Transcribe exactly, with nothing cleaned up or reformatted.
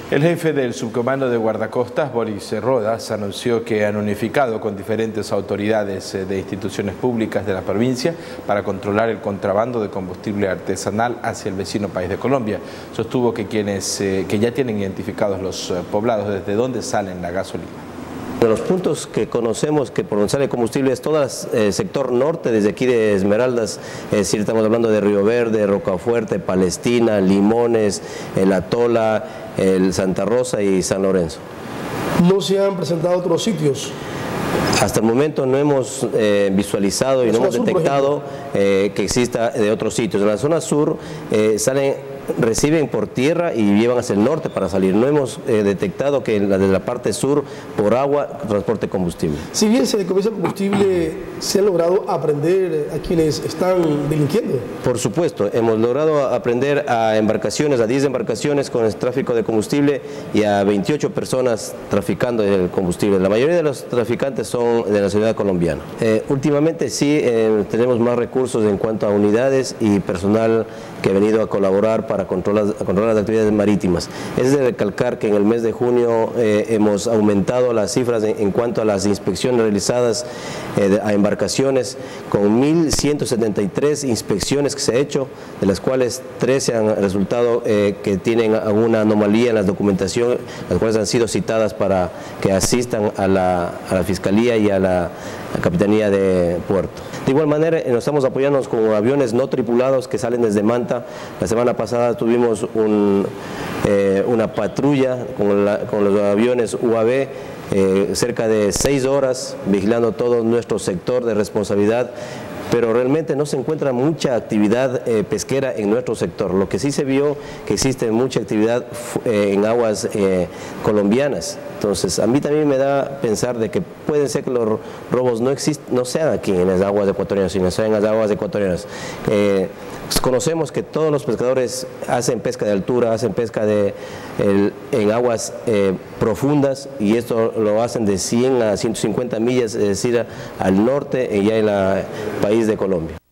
El jefe del subcomando de guardacostas, Boris Rodas, anunció que han unificado con diferentes autoridades de instituciones públicas de la provincia para controlar el contrabando de combustible artesanal hacia el vecino país de Colombia. Sostuvo que quienes eh, que ya tienen identificados los poblados desde donde salen la gasolina. De los puntos que conocemos que por donde sale combustible es todo el sector norte, desde aquí de Esmeraldas, es decir, estamos hablando de Río Verde, Rocafuerte, Palestina, Limones, el Atola, el Santa Rosa y San Lorenzo. ¿No se han presentado otros sitios? Hasta el momento no hemos eh, visualizado y no hemos detectado eh, que exista de otros sitios. En la zona sur eh, salen, reciben por tierra y llevan hacia el norte para salir. No hemos eh, detectado que la de la parte sur por agua transporte combustible. Si bien se decomisa combustible, ¿se ha logrado aprender a quienes están delinquiendo? Por supuesto, hemos logrado aprender a embarcaciones, a diez embarcaciones con el tráfico de combustible y a veintiocho personas traficando el combustible. La mayoría de los traficantes son de la ciudad colombiana. Eh, últimamente sí eh, tenemos más recursos en cuanto a unidades y personal que ha venido a colaborar para controlar, controlar las actividades marítimas. Es de recalcar que en el mes de junio eh, hemos aumentado las cifras en, en cuanto a las inspecciones realizadas eh, de, a embarcaciones, con mil ciento setenta y tres inspecciones que se ha hecho, de las cuales trece han resultado eh, que tienen alguna anomalía en la documentación, las cuales han sido citadas para que asistan a la, a la Fiscalía y a la, a la Capitanía de Puerto. De igual manera, nos estamos apoyando con aviones no tripulados que salen desde Manta. La semana pasada tuvimos un, eh, una patrulla con, la, con los aviones U A V, eh, cerca de seis horas, vigilando todo nuestro sector de responsabilidad, pero realmente no se encuentra mucha actividad eh, pesquera en nuestro sector. Lo que sí se vio que existe mucha actividad eh, en aguas eh, colombianas. Entonces, a mí también me da pensar de que pueden ser que los robos no, exist no sean aquí en las aguas ecuatorianas, sino sean en las aguas ecuatorianas. Eh, pues conocemos que todos los pescadores hacen pesca de altura, hacen pesca de, el, en aguas eh, profundas, y esto lo hacen de cien a ciento cincuenta millas, es decir, al norte y ya en el país de Colombia.